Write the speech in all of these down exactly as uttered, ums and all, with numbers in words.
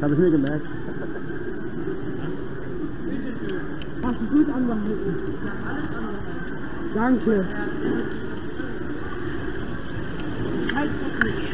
Habe ich mir gemerkt. Hast du gut angehalten? Danke. Halt doch nicht.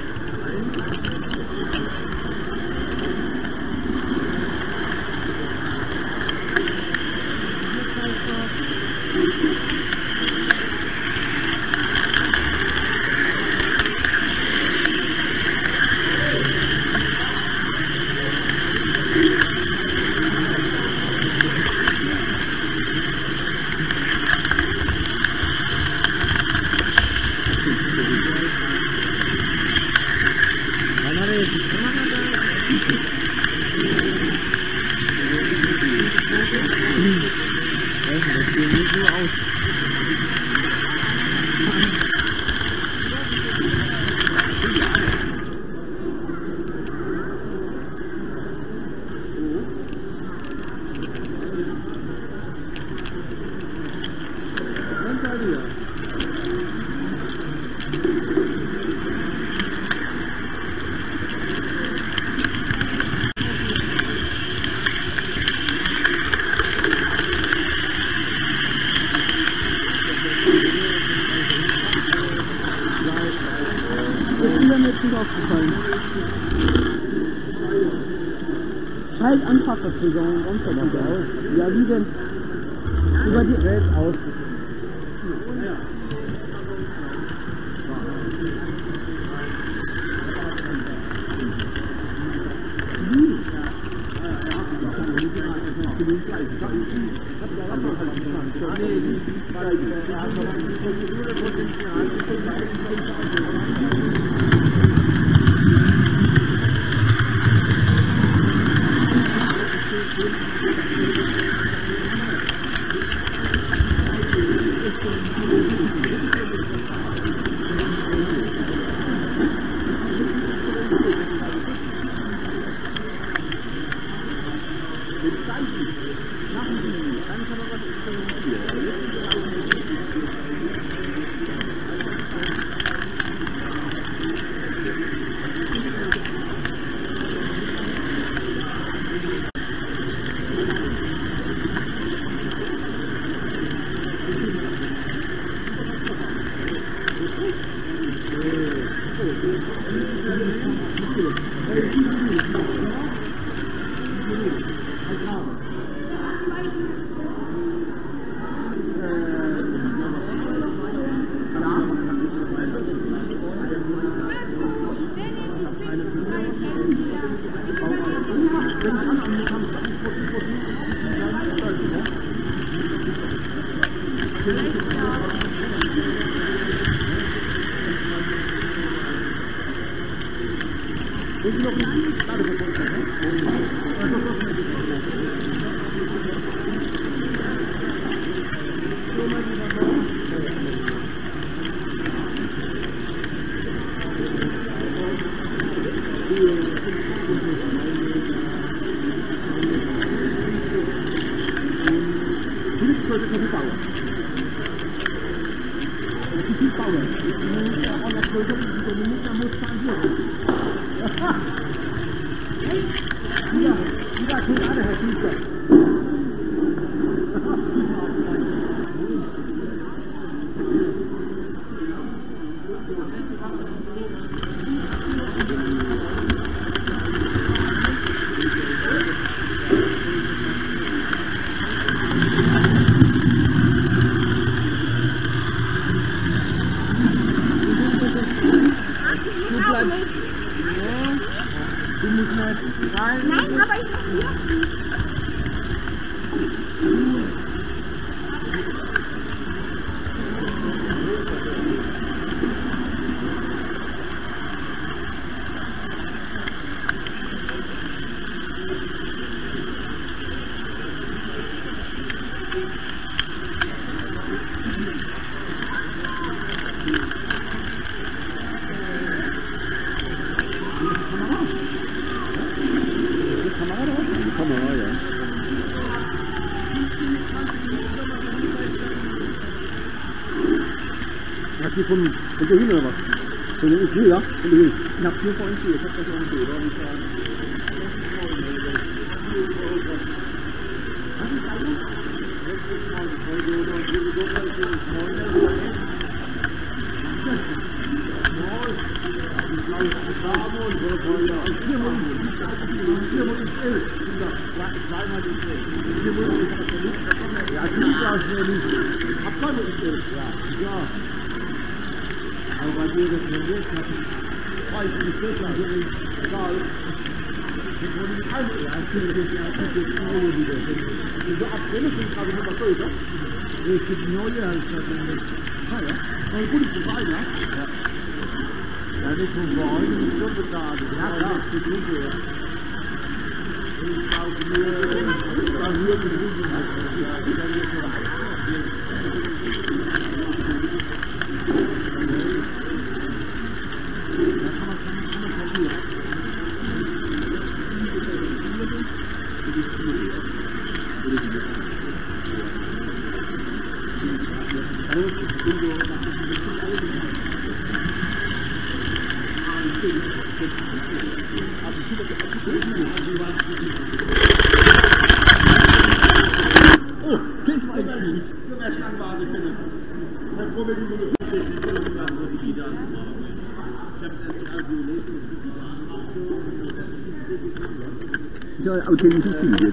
Aufgefallen. Scheiß Anfahrverzögerung, Raumverzögerung. Ja, wie denn? Über die Welt aus. Nein, aber ich noch hier. Hier von, von der hin oder was? Von der U P, ja? Von der hin. Knapp hier vor uns hier. Ich hab das auch gesehen, oder? Hier muss ich, hier muss ich elf. Zweimal die elf. Hier muss ich, ja, Klaus will nicht. Ab wann ist elf? Ja, ja. Aber bei dir, das ist jetzt noch weiß ich nicht, das ist egal. Ich wollte nicht alle, ja, ich finde das ja, ich finde das neue wieder. Diese Abbrille sind gerade noch was größer. Ich finde neue, als das nicht. Ah ja, aber gut, ich bin bei, ja. Ja, nicht von vorne, nicht so bezahlt. Ja, klar, das ist gut, ja. Ich kaufe mir, ich kaufe mir die Rügen, ich kann mir so Authentizität.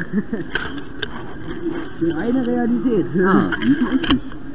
Die reine Realität. Ah, wie ist es?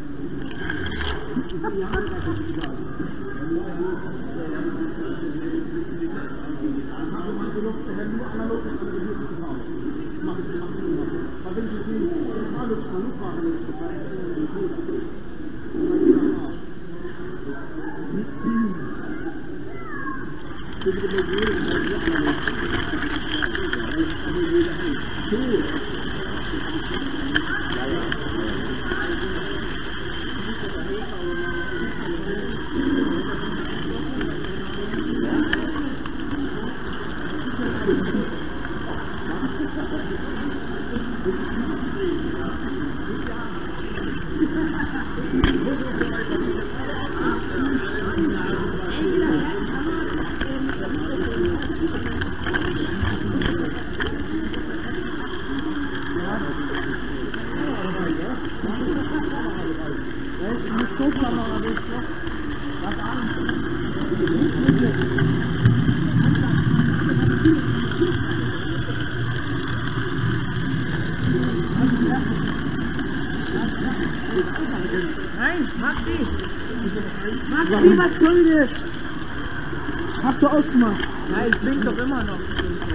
Nein, mach die! Mach die, was Grünes! Hast du ausgemacht? Nein, ich blinkt doch immer noch.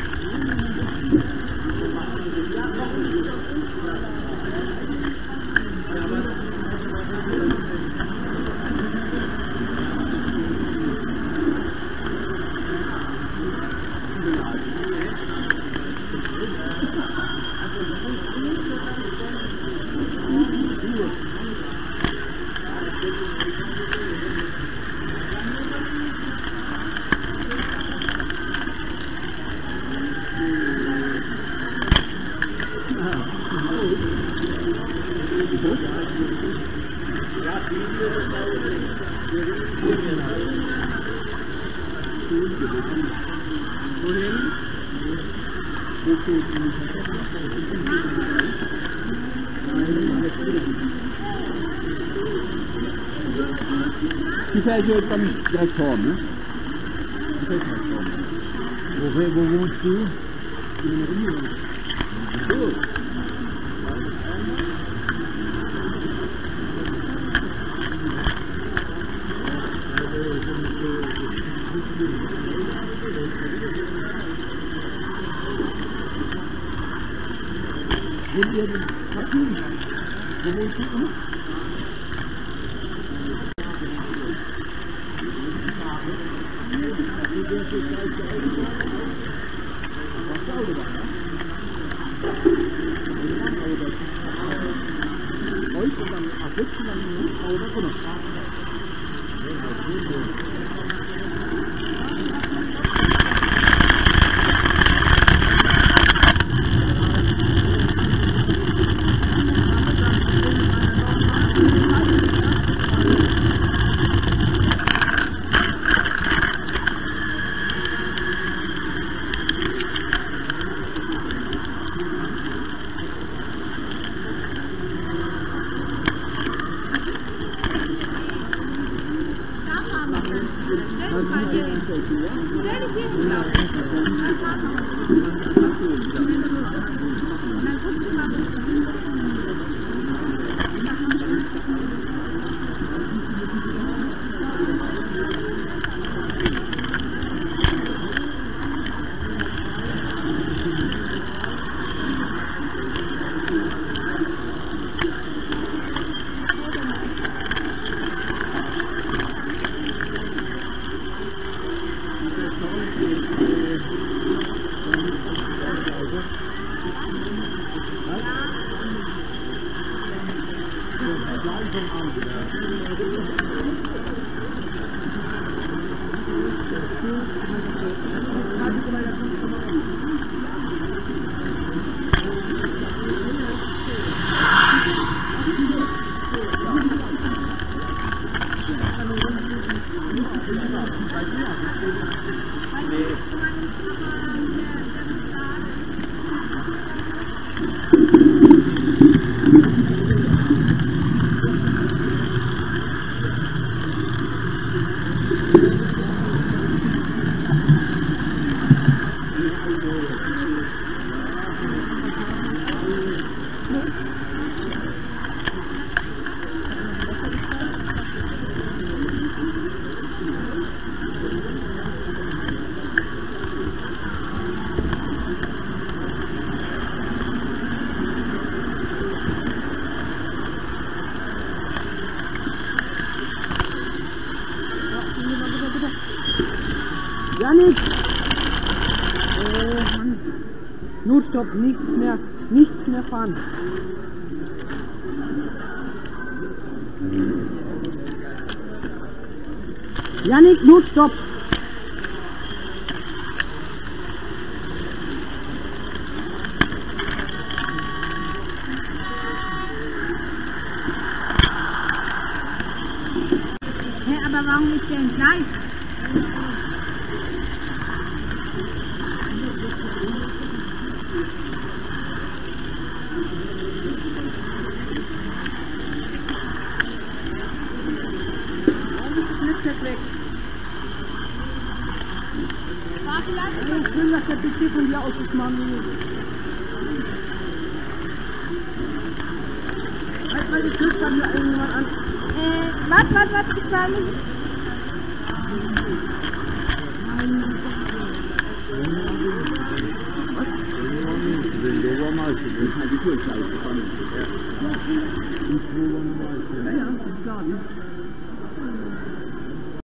Die fällt jetzt dann direkt vor, ne? Die fällt direkt vor. Wo, wo wohnst du? In der Umgebung. So. Wenn ihr den Papier, wo wohnst du? Janik! Oh Mann. Notstopp, nichts mehr, nichts mehr fahren. Janik, Notstopp! Hä, aber warum nicht denn gleich? Ich will, dass der P C von dir aus ist, Mann. Halt mal die Tür bei mir irgendjemand an. Äh, warte, warte, warte, ich war nicht. Den Obermeister, den hat die Tür gleich gefangen. Ja, ja, ist klar.